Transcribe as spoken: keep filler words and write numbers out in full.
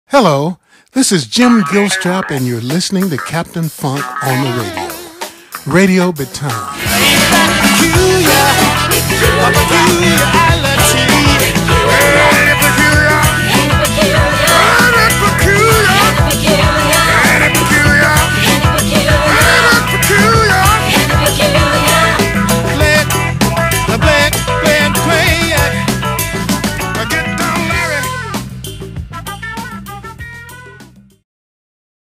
Hello, this is Jim Gilstrap, and you're listening to Captain Funk on the radio. Radio Baton.